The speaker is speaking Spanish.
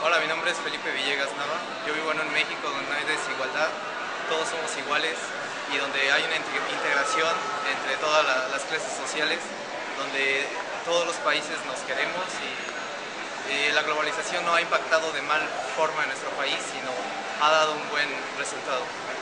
Hola, mi nombre es Felipe Villegas Nava. Yo vivo en un México donde no hay desigualdad, todos somos iguales y donde hay una integración entre todas las clases sociales, donde todos los países nos queremos y la globalización no ha impactado de mal forma en nuestro país, sino ha dado un buen resultado.